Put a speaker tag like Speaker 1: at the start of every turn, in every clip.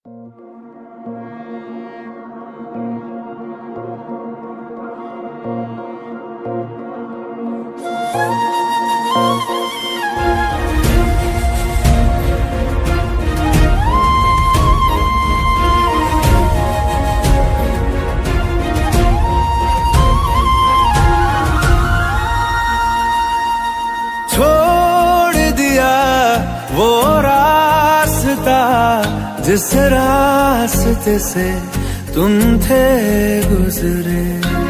Speaker 1: वो रास्ता जिस रास्ते से तुम थे गुजरे,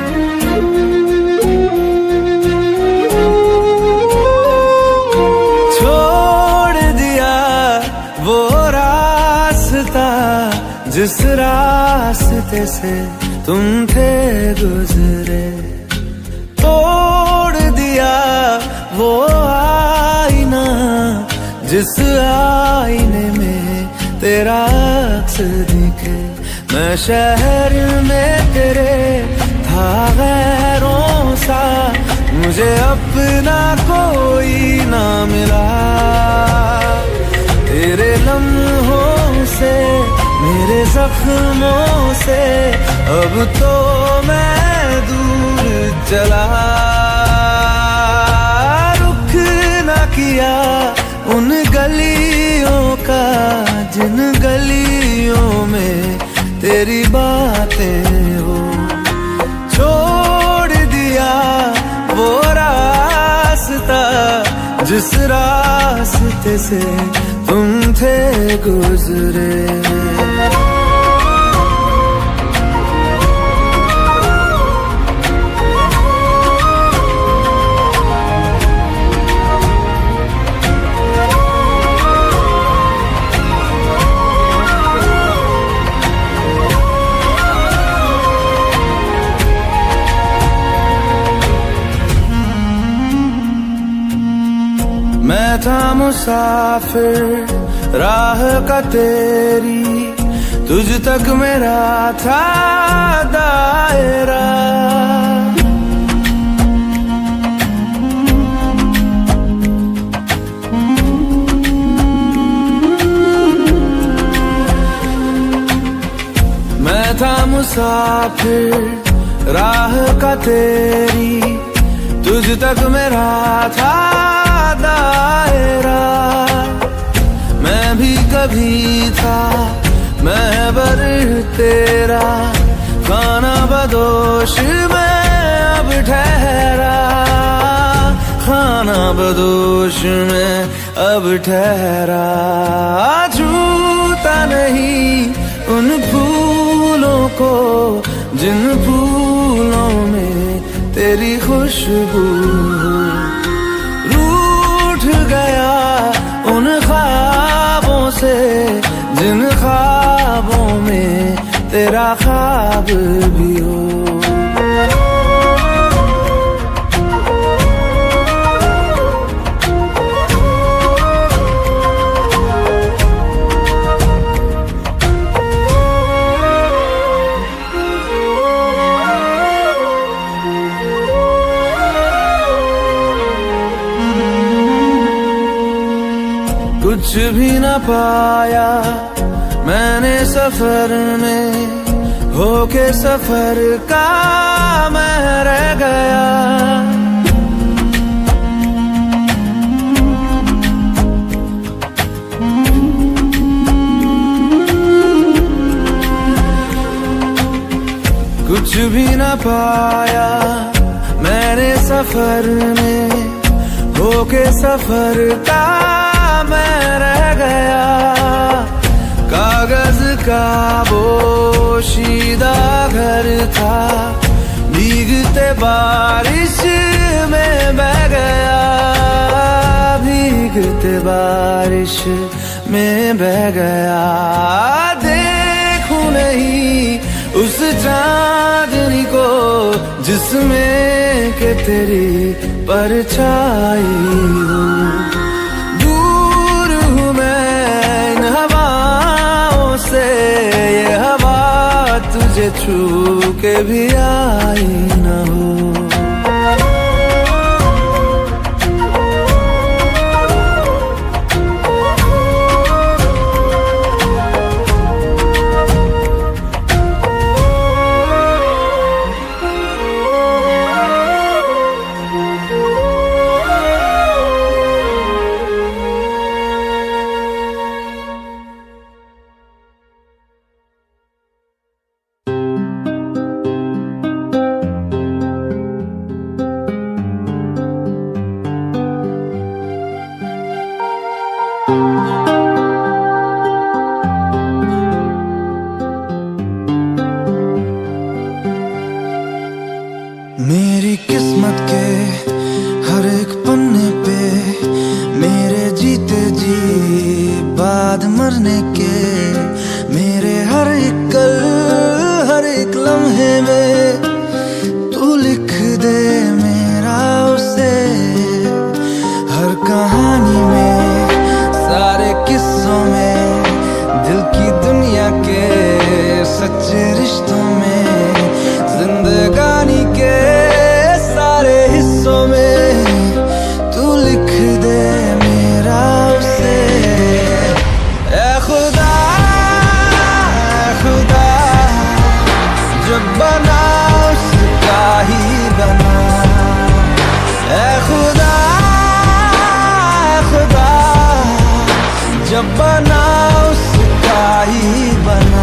Speaker 1: छोड़ दिया वो रास्ता जिस रास्ते से तुम थे गुजरे, तोड़ दिया वो आईना जिस आईने में तेरा अक्स दिखे। मैं शहर में तेरे था गैरों सा, मुझे अपना कोई ना मिला। तेरे लम्हों से मेरे जख्मों से अब तो मैं दूर चला। रुख ना किया उन गलियों का जिन गलियों में तेरी बातें हो, छोड़ दिया वो रास्ता जिस रास्ते से तुम थे गुजरे। मैं था मुसाफिर राह का तेरी, तुझ तक मेरा था दायरा। मैं था मुसाफिर राह का तेरी, तुझ तक मेरा था दायरा। मैं भी कभी था महबर तेरा, खाना बदोश में अब ठहरा, खाना बदोश में अब ठहरा। छूता नहीं उन फूलों को जिन फूलों में तेरी खुशबू, रूठ गया उन ख्वाबों से जिन ख्वाबों में तेरा ख्वाब भी हो। कुछ भी न पाया मैंने सफर में, होके सफर का मैं रह गया। कुछ भी न पाया मैंने सफर में, होके सफर का मैं रह गया। कागज का बोशीदा घर था, भीगते बारिश में बह गया, भीगते बारिश में बह गया। देखूं नहीं उस चांदनी को जिसमें के तेरी परछाई हो। दूर हूँ मैं इन हवाओं से, ये हवा तुझे छू के भी आई न हो। सच्चे रिश्तों में, जिंदगानी के सारे हिस्सों में तू लिख दे मेरा उसे। ऐ खुदा, ऐ खुदा, जब बना उसका ही बना। ऐ खुदा, ऐ खुदा, जब बना उसका ही बना।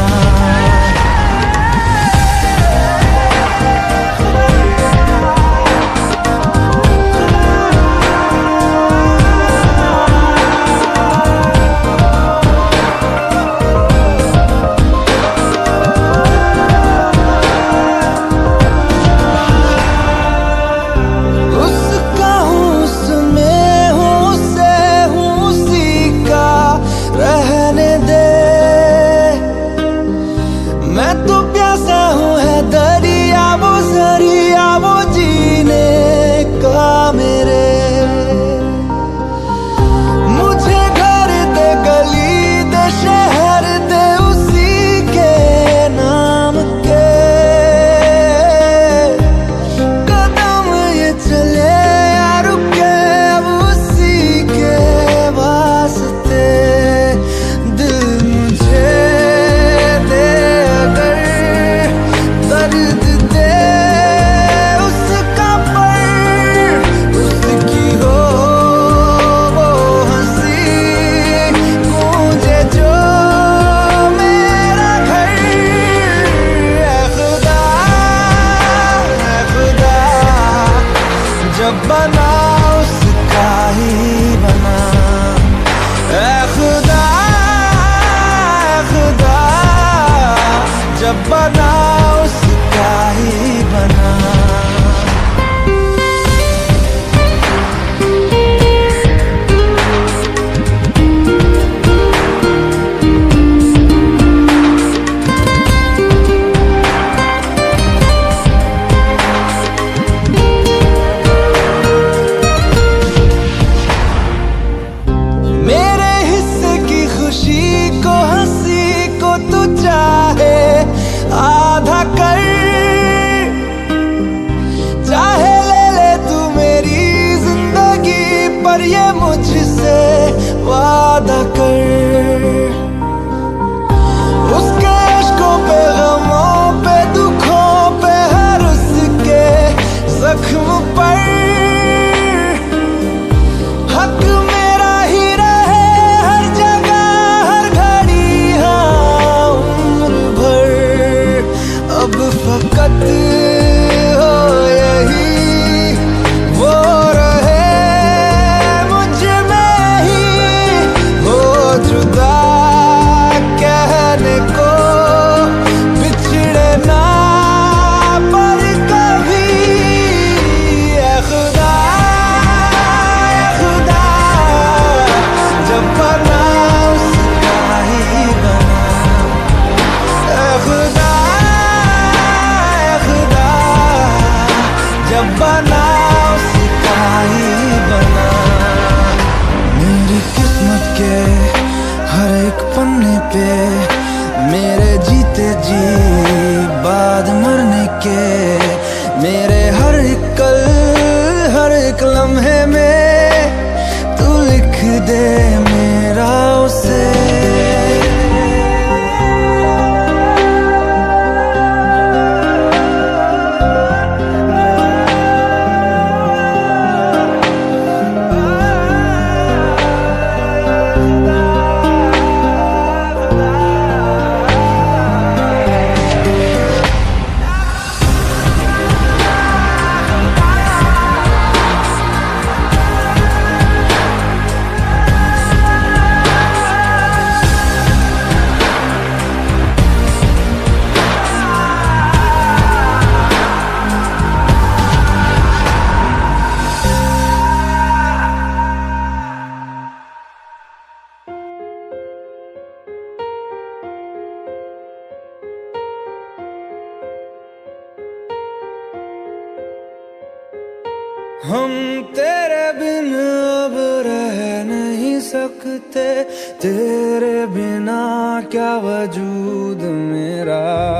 Speaker 1: मेरे जीते जी बाद मरने के, मेरे हर एक कल हर एक लम्हे में तू लिख दे मेरा उसे। हम तेरे बिन अब रह नहीं सकते। सकते, तेरे बिना क्या वजूद मेरा।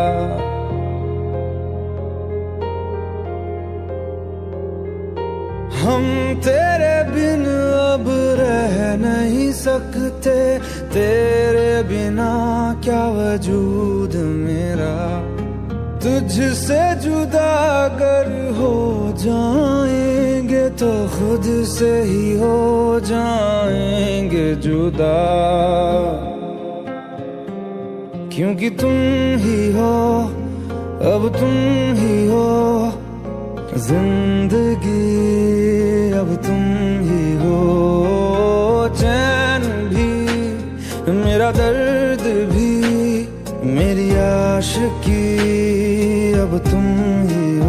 Speaker 1: हम तेरे बिन अब रह नहीं सकते, तेरे बिना क्या वजूद मेरा। तुझसे जुदा अगर हो जाएंगे तो खुद से ही हो जाएंगे जुदा। क्योंकि तुम ही हो, अब तुम ही हो जिंदगी, अब तुम ही हो। चैन भी मेरा दर्द भी मेरी आशिकी, अब तुम ही हो।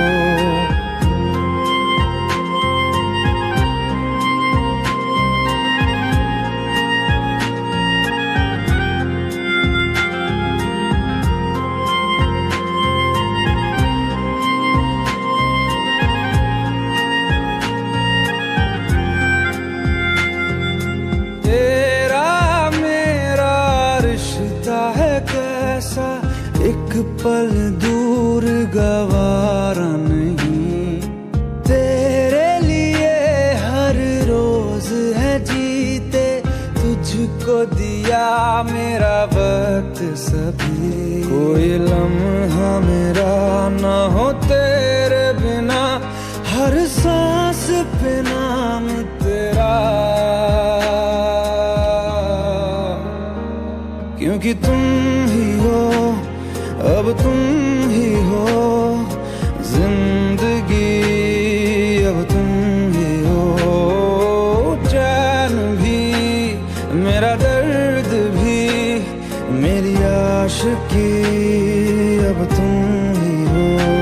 Speaker 1: एक पल दूर गवारा नहीं, तेरे लिए हर रोज है जीते, तुझको दिया मेरा वक्त सभी। कोई लम्हा मेरा ना हो तेरे बिना, हर सांस पे नाम तेरा। क्योंकि तुम ही हो, अब तुम ही हो जिंदगी, अब तुम ही हो। चैन भी मेरा दर्द भी मेरी आशिकी, अब तुम ही हो।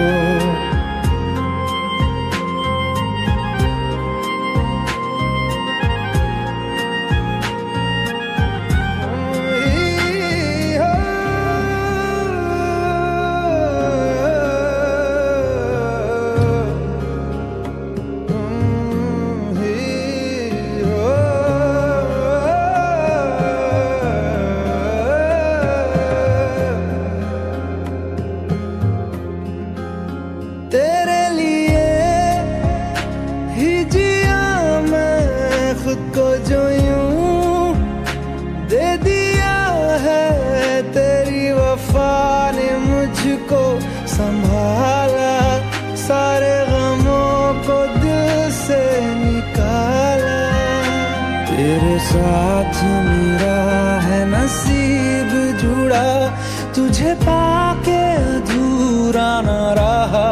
Speaker 1: तेरे लिए ही जिया मैं खुद को, जो यूं दे दिया है तेरी वफा ने मुझको संभाला। सारे गमों को दिल से निकाला, तेरे साथ मेरा है नसीब जुड़ा, तुझे पाके अधूरा न रहा।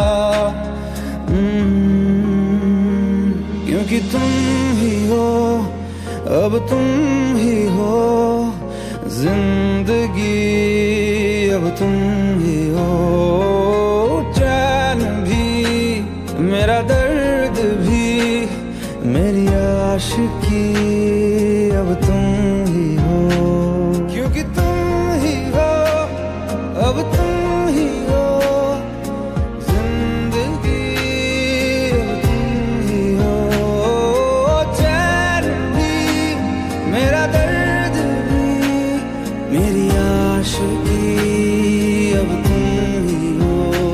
Speaker 1: क्योंकि तुम ही हो, अब तुम ही हो जिंदगी, अब तुम ही हो। चैन भी मेरा दर्द भी मेरी आशिकी, अब तुम ही हो। क्योंकि तुम ही हो, अब तुम ही हो जिंदगी, अब तुम ही हो। चैन भी मेरा दर्द भी मेरी आशिकी, अब तुम ही हो।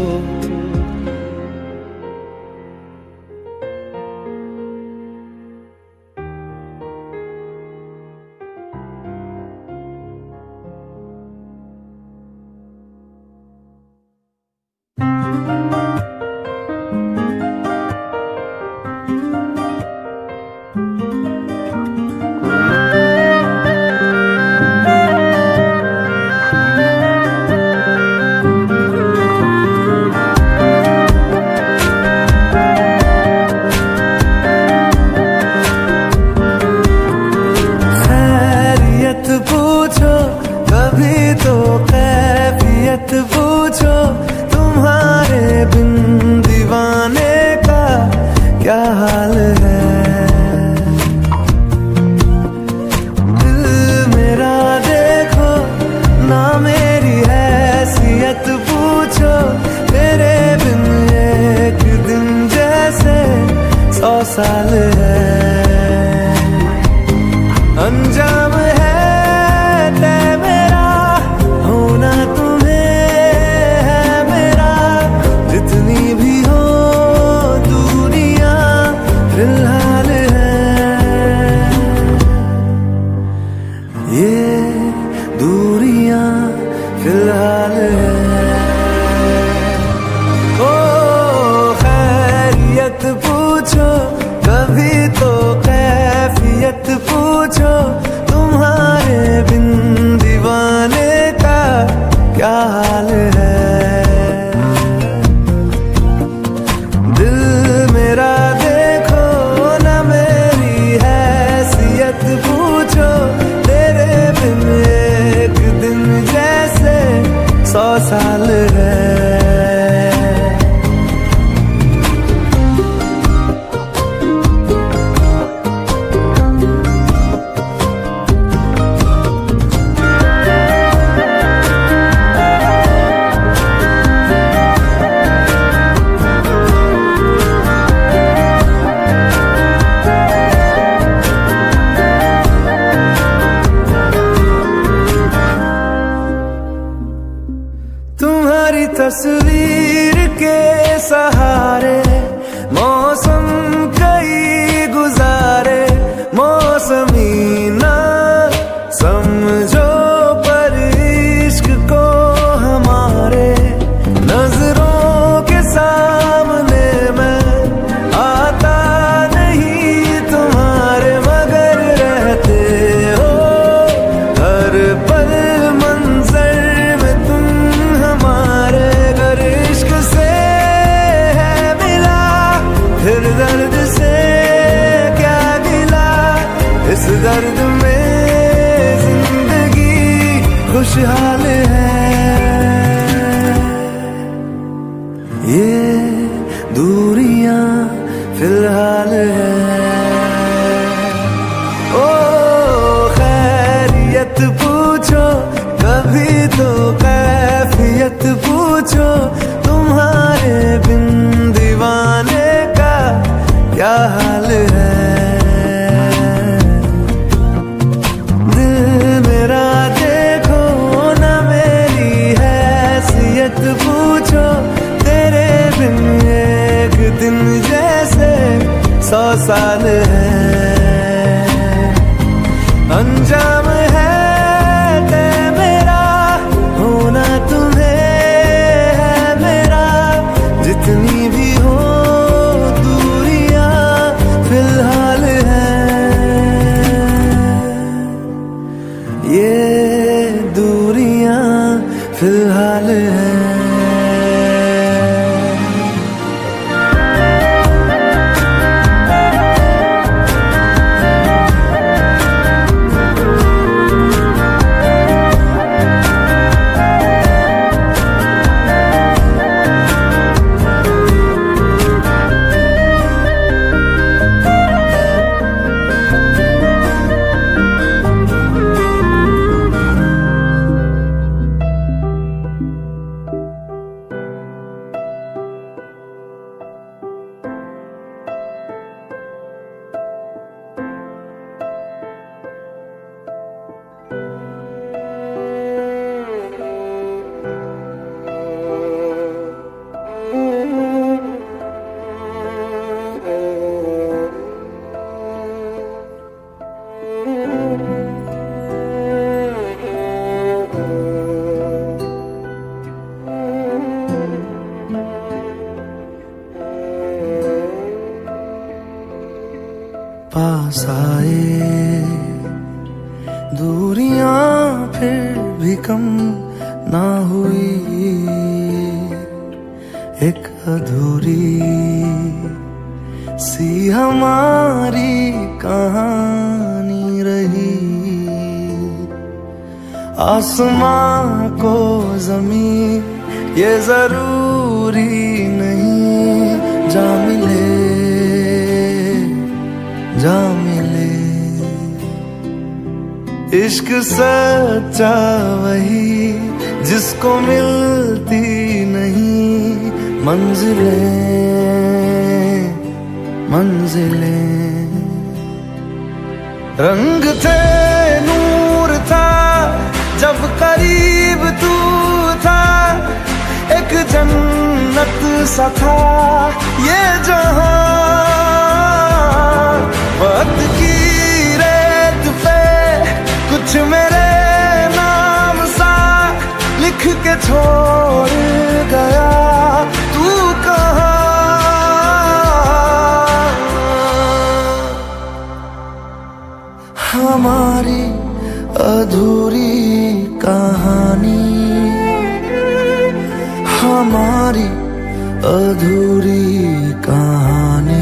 Speaker 1: पूछो कभी तो कैफियत पूछो, तुम्हारे बिन दीवाने का क्या हाल है। दिल मेरा देखो ना मेरी हैसियत पूछो, तेरे बिन एक दिन जैसे 100 साल है। फिलहाल है। ओ खैरियत पूछो कभी तो कैफियत पूछो, तुम्हारे बिन दीवाने का क्या हाल है। दिल मेरा देखो ना मेरी हैसियत पूछो, तेरे बिन एक दिन जैसे 100 साल है। तुम्हारी तस्वीर के सहारे मौसम कई गुजारे, मौसमी ना समझो पर इश्क को हमारे, नजरों के सामने मैं आता नहीं तुम्हारे, मगर रहते हो हर पल मंजर में तुम हमारे। अगर इश्क से है मिला फिर दर्द से क्या गिला, इस दर्द में जिंदगी खुशहाल है। ये दूरियां फिलहाल है। ओ खैरियत पूछो कभी तो कैफियत पूछो, तुम्हारे बिन दीवाने का क्या हाल है। दिल मेरा देखो ना मेरी हैसियत पूछो, तेरे बिन एक दिन जैसे 100 साल है। अंजाम है मेरा होना तुम्हें है मेरा, जितनी भी हो दूरियां फिलहाल है। ये दूरियां फिलहाल है। पास आए दूरियां फिर भी कम ना हुई, एक अधूरी सी हमारी कहानी रही। आसमां को ज़मीन ये जरूरी नहीं, जा मिले जा मिले। इश्क सच्चा वही जिसको मिलती नहीं मंजिलें मंजिलें। रंग थे नूर था जब करीब तू था, एक जन्नत सा था ये जहां। वक्त की रेत पे कुछ मेरे नाम सा लिख छोड़ गया तू कहाँ। हमारी अधूरी कहानी, हमारी अधूरी कहानी,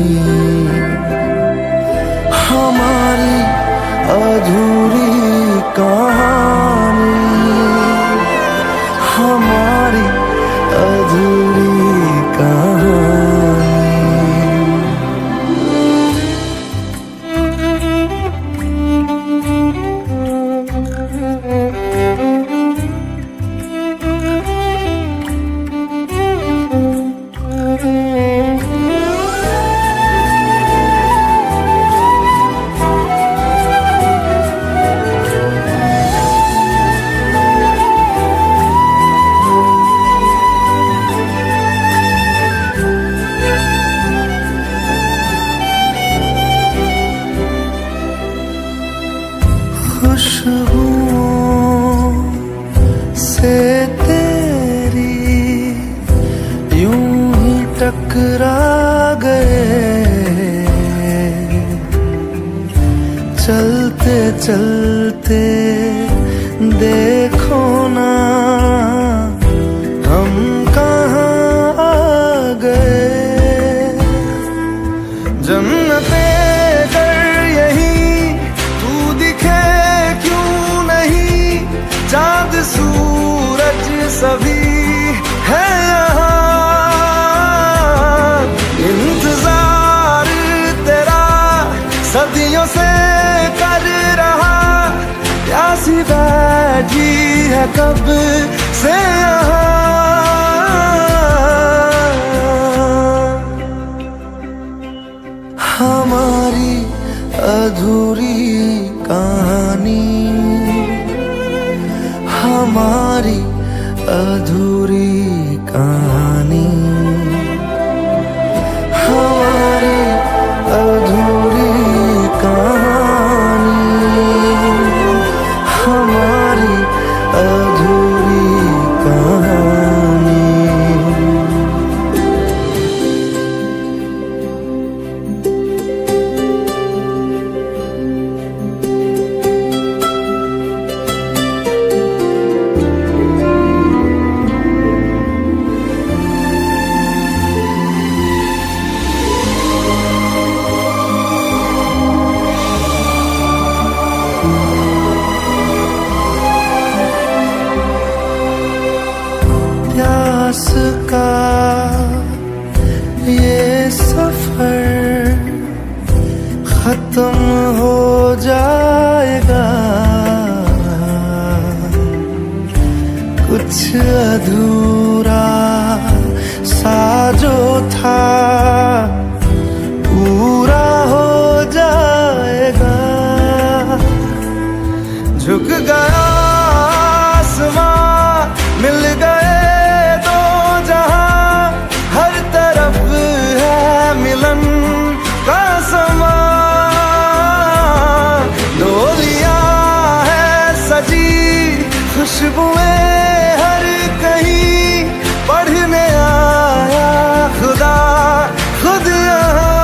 Speaker 1: हमारी अधूरी कहानी, हमारी अधूरी कहानी। खुशबुओं से तेरी यूं ही टकरा गए, चलते चलते देखो ना हम कहाँ आ गए। जन्नते कर यही तू दिखे क्यों नहीं, चाँद सूरज सभी है यहाँ। इंतजार तेरा सदियों से कर रहा, प्यासी बैठी है कब से यहाँ। हमारी अधूरी कहानी, हमारी अधूरी कहानी, हमारी अधूरी कहानी, हमारी अधूरी कहानी। प्यास का ये सफर खत्म हो जाएगा, कुछ अधूरा सा जो था पूरा हो जाएगा। झुक गया आसमां, मिल गए दो जहां, हर तरफ है मिलन का समा। डोलियां है सजी, खुशबुएं हर कहीं, पढ़ने आया खुदा खुद यहाँ।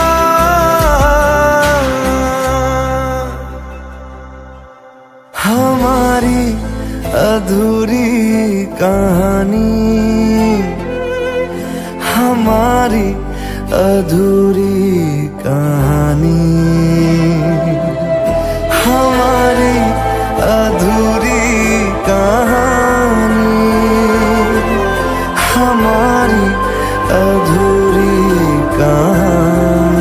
Speaker 1: हमारी अधूरी कहानी, हमारी अधूरी कहानी, हमारी अधूरी कहानी, हमारी अधूरी कहानी।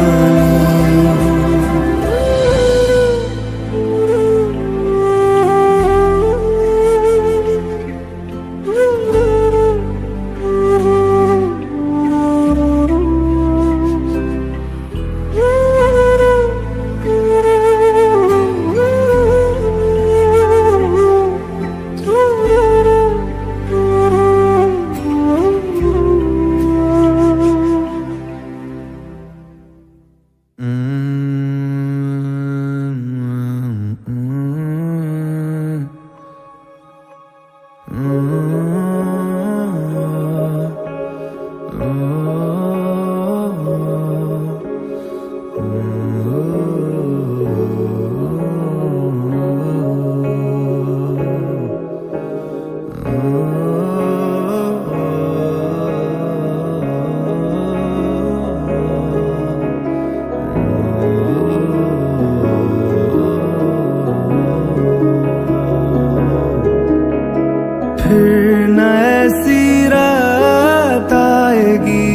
Speaker 1: फिर न ऐसी रात आएगी,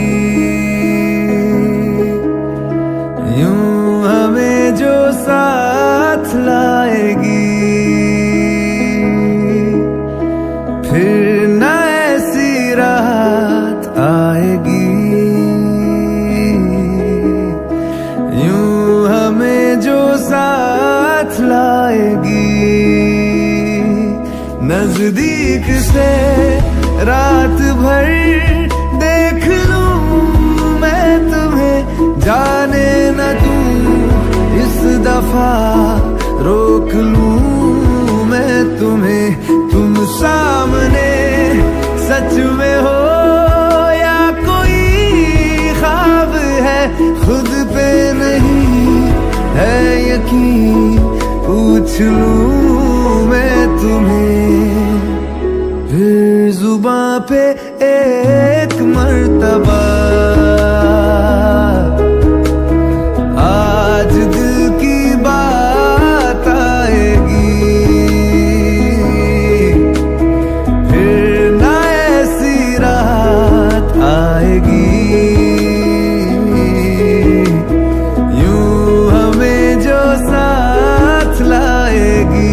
Speaker 1: यूं हमें जो साथ लाएगी। फिर न ऐसी रात आएगी, यूं हमें जो साथ लाएगी। नजदीक से रात भर देख लूं मैं तुम्हें, जाने न दूं इस दफा रोक लूं मैं तुम्हें। तुम सामने सच में हो या कोई ख्वाब है, खुद पे नहीं है यकीन, पूछ लूं मैं तुम्हें। फिर जुबां पे एक मर्तबा आज दिल की बात आएगी। फिर ना ऐसी रात आएगी, यूं हमें जो साथ लाएगी।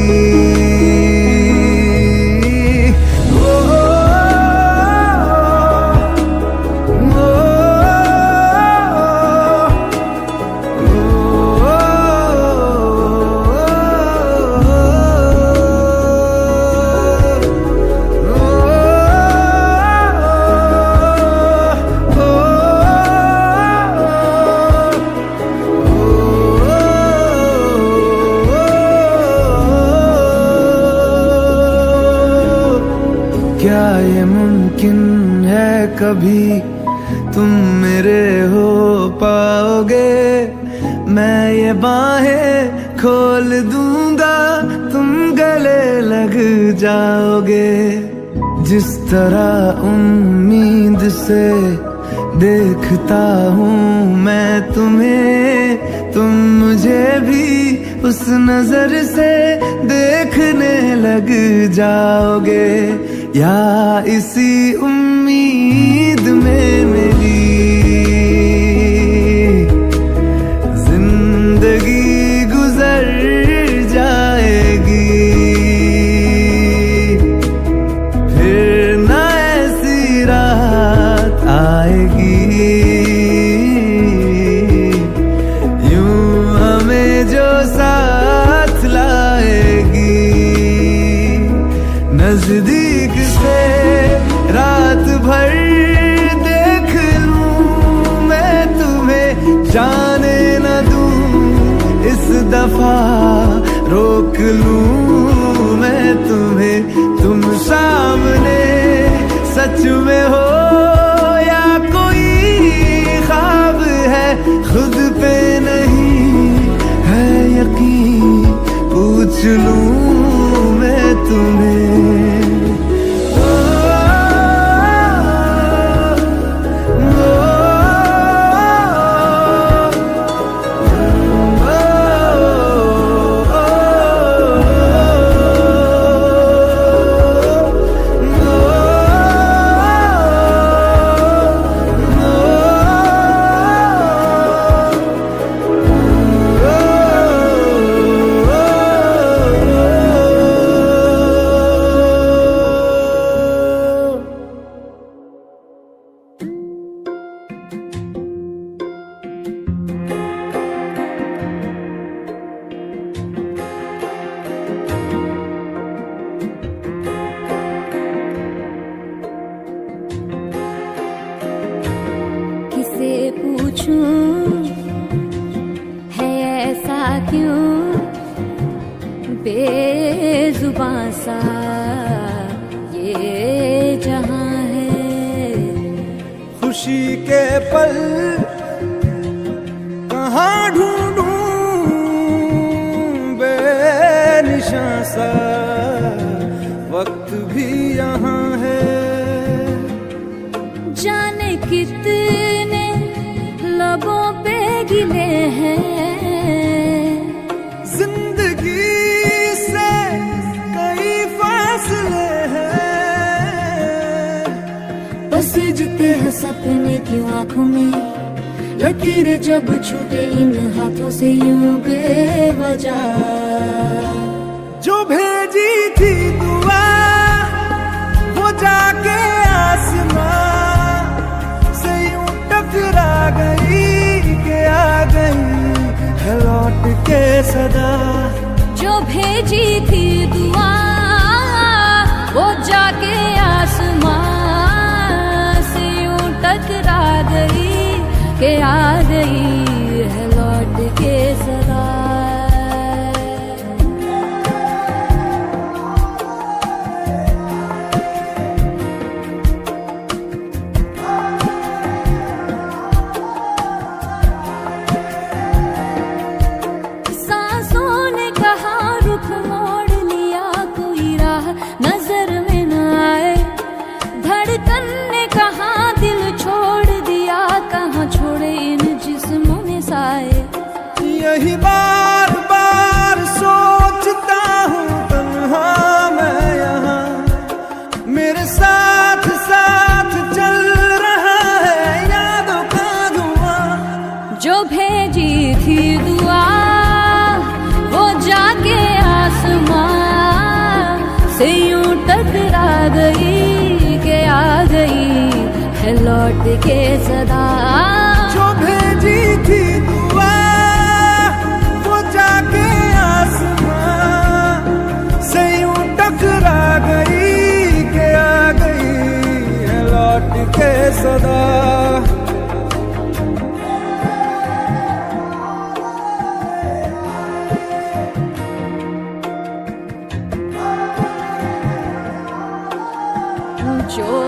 Speaker 1: क्या ये मुमकिन है कभी तुम मेरे हो पाओगे? मैं ये बाहें खोल दूंगा, तुम गले लग जाओगे। जिस तरह उम्मीद से देखता हूँ मैं तुम्हें, तुम मुझे भी उस नजर से देखने लग जाओगे। या इसी उम्मीद में मेरी जिंदगी गुजर जाएगी। फिर ना ऐसी रात आएगी, यूं हमें जो साथ लाएगी। नजदीक से रात भर देख लूं मैं तुम्हें, जाने न दूं इस दफा रोक लूं मैं तुम्हें। तुम सामने सच में हो या कोई ख्वाब है, खुद पे नहीं है यकीन, पूछ लूं मैं तुम्हें।
Speaker 2: है ऐसा क्यों बेजुबां सा ये जहां है।
Speaker 1: खुशी के पल कहाँ ढूंढूं बेनिशां सा, वक्त भी यहाँ है।
Speaker 2: जाने कितने लबों पे गिले हैं,
Speaker 1: जिंदगी से कई फासले हैं।
Speaker 2: तैरते हैं सपने की आंखों में, लकीरें जब छूटे इन हाथों से यूं बेवजह।
Speaker 1: जो भेजी थी दुआ वो जाके आसमां से यूं टकरा गई कि आ गई है लौट के सदा।
Speaker 2: जो भेजी थी दुआ वो जाके आसमां से यूं टकरा गई कि आ गई है लौट के सदा।
Speaker 1: यही बार बार सोचता हूँ तन्हा मैं यहाँ, मेरे साथ साथ चल रहा है यादों का धुआं।
Speaker 2: जो भेजी थी दुआ वो जाके आसमां से यूं टकरा गई कि आ गई है लौट के सदा।
Speaker 1: जो भेजी थी दुआ जाके आसमां से यूं टकरा गई कि आ गई है लौट के सदा।
Speaker 2: जो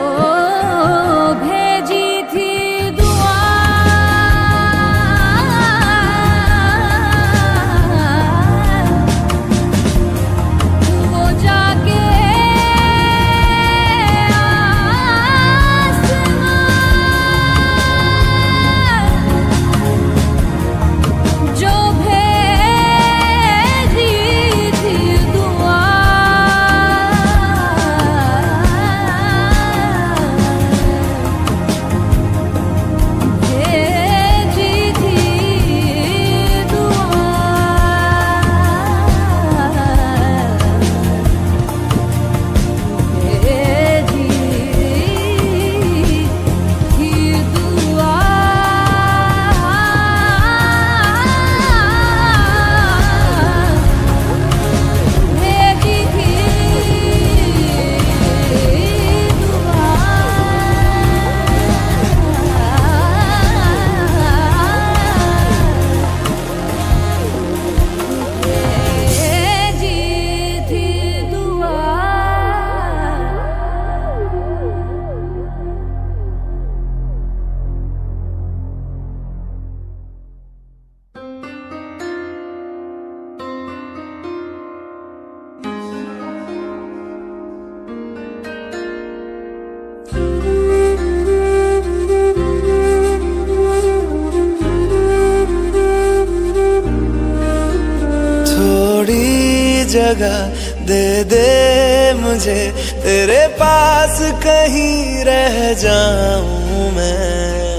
Speaker 1: जगह दे दे मुझे तेरे पास कहीं रह जाऊं मैं।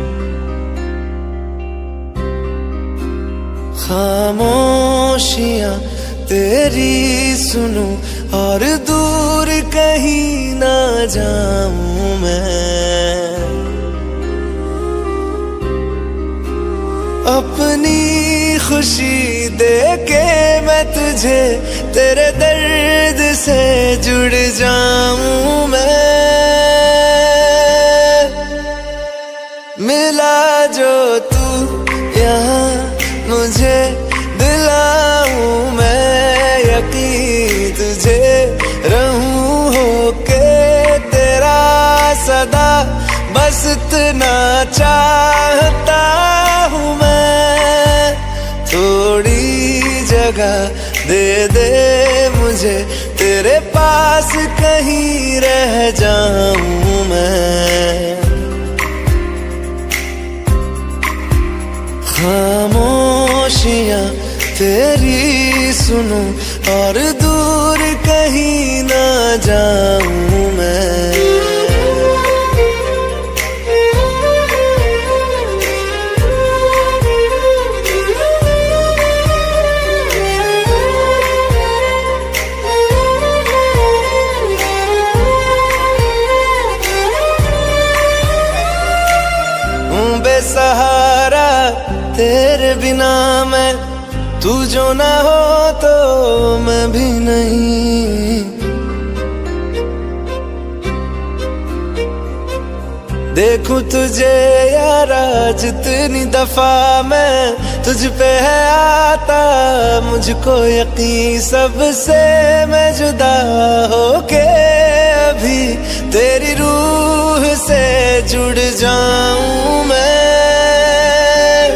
Speaker 1: खामोशियां तेरी सुनूं और दूर कहीं ना जाऊं मैं। अपनी खुशी दे के मैं तुझे तेरे दर्द से जुड़ जाऊं मैं। मिला जो तू यहाँ मुझे दिलाऊं मैं यकीन तुझे रहूं होके तेरा सदा। बस इतना चाहता हूँ मैं, थोड़ी जगह दे दे मुझे तेरे पास कहीं रह जाऊं मैं। खामोशियां तेरी सुनूं और दूर कहीं ना जाऊं मैं। बेसहारा तेरे बिना मैं, तू जो ना हो तो मैं भी नहीं। देखूं तुझे यारा जितनी दफा मैं तुझ पे है आता, मुझको यकीन सबसे मैं जुदा होके अभी तेरी रूह से जुड़ जाऊं मैं।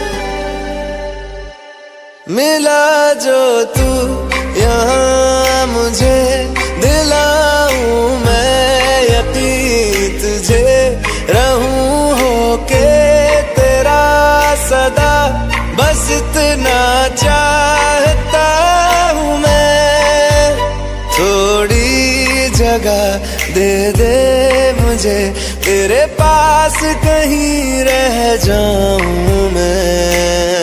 Speaker 1: मिला जो तू यहाँ मुझे दिलाऊं मैं यकीन तुझे, रहूं होके तेरा सदा, बस इतना चाहता हूँ मैं। थोड़ी जगह दे दे मुझे, तेरे पास कहीं रह जाऊं मैं।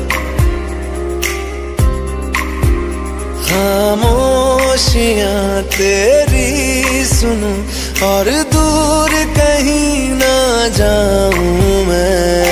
Speaker 1: खामोशियाँ तेरी सुनूं और दूर कहीं ना जाऊं मैं।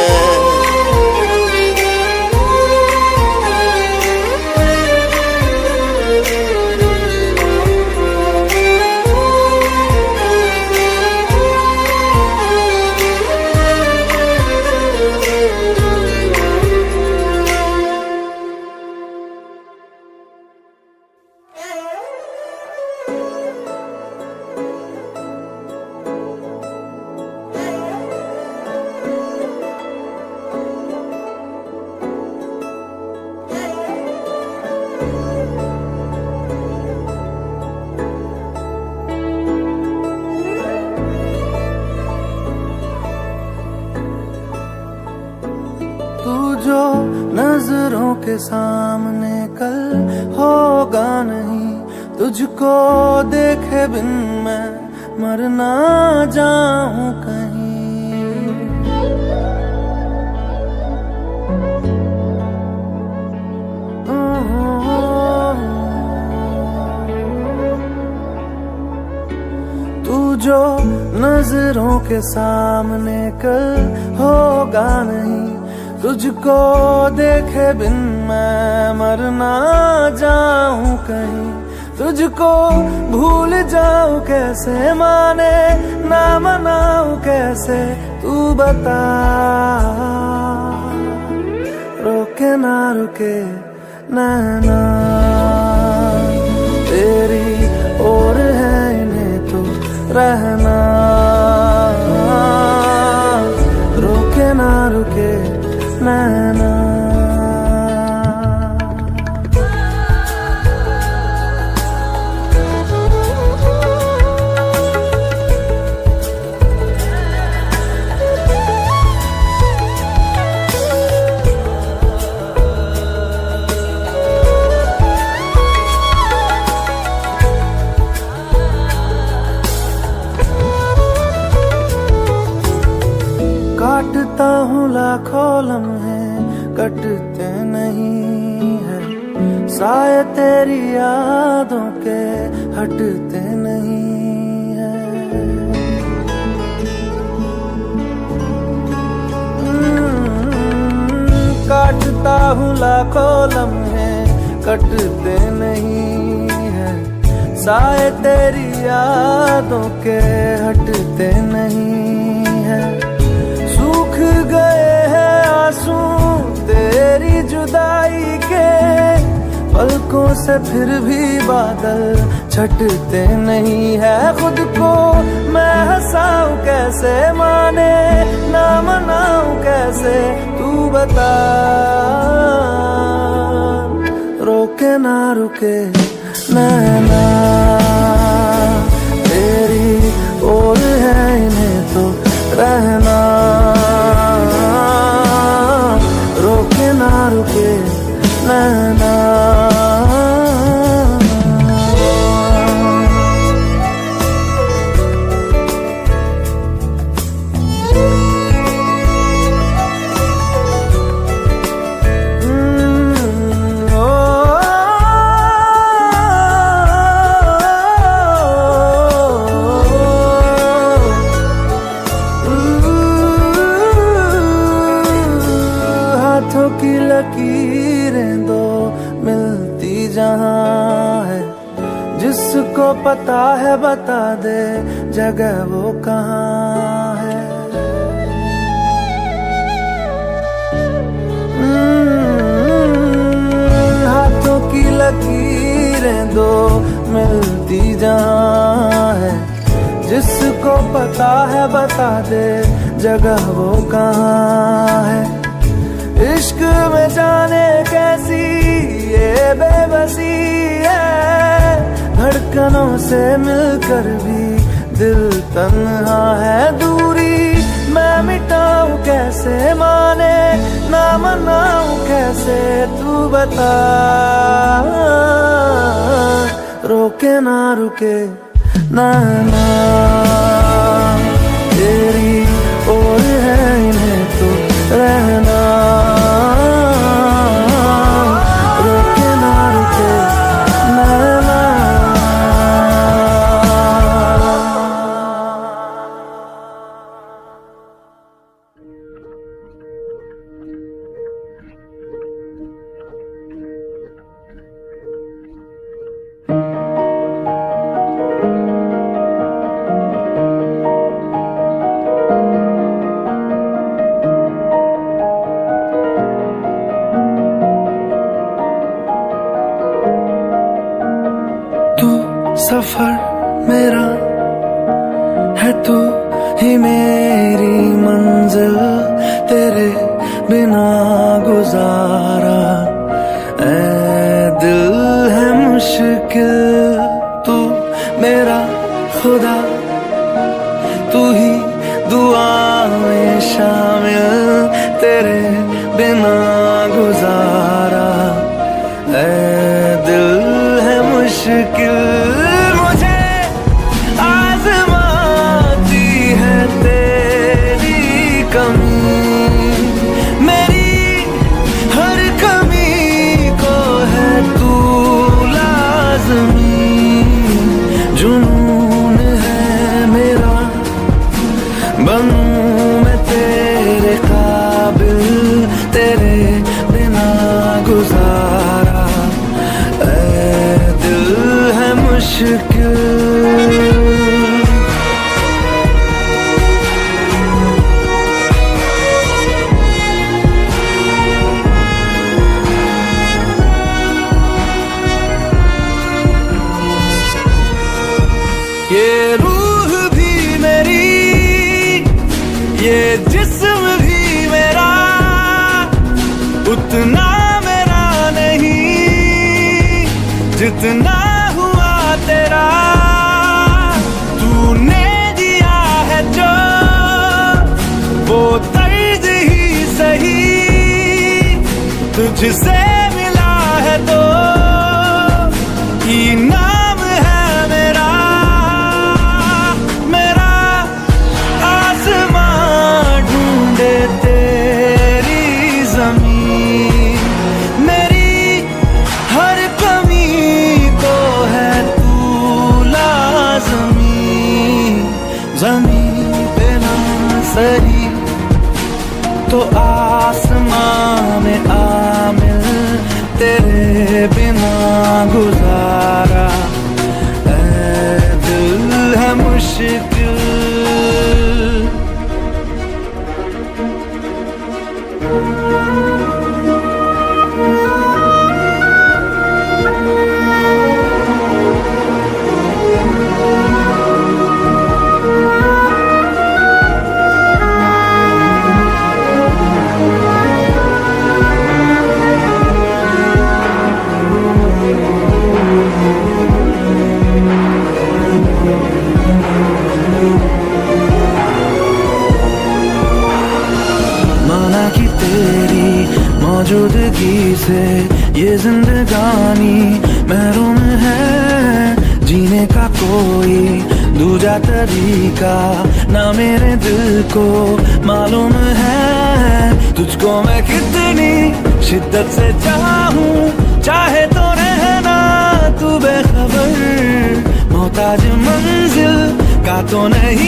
Speaker 1: जो नजरों के सामने कल होगा नहीं, तुझको देखे बिन मैं मर ना जाऊं कहीं। तू जो नजरों के सामने कल होगा नहीं, तुझको देखे बिन मैं मर ना जाऊं कहीं। तुझको भूल जाऊं कैसे, माने ना मनाऊं कैसे, तू बता। रोके ना रुके नैना तेरी और है इन्हें तो रहना। रोके ना रुके नैना। काटता हूँ लाखों लम्हे कटते नहीं है, साए तेरी यादों के हटते नहीं है। काटता हूँ लाखों लम्हे कटते नहीं है, साए तेरी यादों के हटते नहीं है। सूख गए हैं आंसू तेरी जुदाई के, पलकों से फिर भी बादल छटते नहीं है। खुद को मैं हंसाऊं कैसे, माने ना मनाऊं कैसे, तू बता। रोके ना रुके नैना तेरी और है इन्हें तो रहना। रोके ना रुके नैना। पता है बता दे जगह वो कहाँ है। हाथों की लकीरें दो मिलती जहाँ है, जिसको पता है बता दे जगह वो कहाँ है। इश्क में जाने कैसी ये बेबसी है, धड़कनों से मिलकर भी दिल तन्हा है। दूरी मैं मिटाऊं कैसे, माने ना मनाऊं कैसे, तू बता। रोके ना रुके ना तेरी ओर है इन्हें तो रहना। रोके ना रुके ना सफर मेरा है तू ही मेरी मंजिल, तेरे बिना गुजारा ऐ दिल है मुश्किल। तू मेरा खुदा, तू ही दुआ में शामिल, तेरे बिना गुजारा ऐ दिल है मुश्किल। जुनून है मेरा बनूं मैं तेरे काबिल, तेरे बिना गुजारा ऐ दिल है मुश्किल। ये रूह भी मेरी, ये जिस्म भी मेरा, उतना मेरा नहीं जितना हुआ तेरा। तूने दिया है जो वो तर्ज ही सही, तुझसे मिला है तो इनाम है मेरा। ज़मीं पे ना सही तो आसमां में आमिल, तेरे बिना गुजारा ऐ दिल है मुश्किल। मौजूदगी से ये जिंदगानी महरूम है, जीने का कोई दूजा तरीका ना मेरे दिल को मालूम है। तुझको मैं कितनी शिद्दत से चाहूं, चाहे तो रहना तू बेखबर, मोहताज मंजिल का तो नहीं